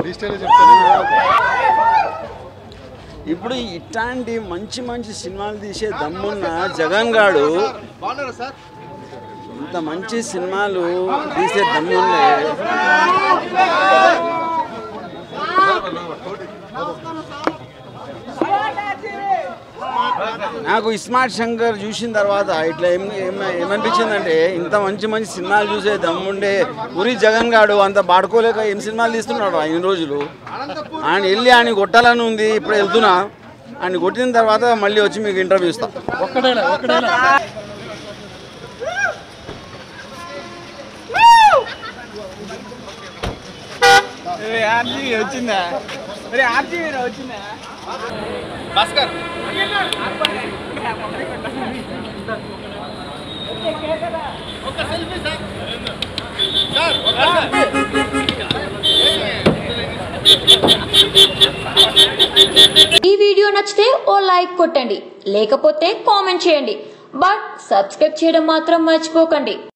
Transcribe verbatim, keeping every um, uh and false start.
ఇప్పుడు ఇట్లాంటి మంచి మంచి సినిమాలు తీసే దమ్మున్న జగన్ గాడు ఇంత మంచి సినిమాలు తీసే దమ్మున్నే నాకు ఇస్మార్ట్ శంకర్ చూసిన తర్వాత ఇట్లా ఏం ఏమనిపించిందంటే ఇంత మంచి మంచి సినిమాలు చూసే దమ్ముండే పూరి జగన్ గాడు అంత పాడుకోలేక ఏం సినిమాలు తీస్తున్నాడు ఇన్ని రోజులు. ఆయన వెళ్ళి ఆయన కొట్టాలని ఉంది. ఇప్పుడు వెళ్తున్నా, ఆయన కొట్టిన తర్వాత మళ్ళీ వచ్చి మీకు ఇంటర్వ్యూ ఇస్తాం. వచ్చిందా వచ్చిందా భాస్కర్ ఈ వీడియో నచ్చితే ఓ లైక్ కొట్టండి, లేకపోతే కామెంట్ చేయండి. బట్ సబ్స్క్రైబ్ చేయడం మాత్రం మర్చిపోకండి.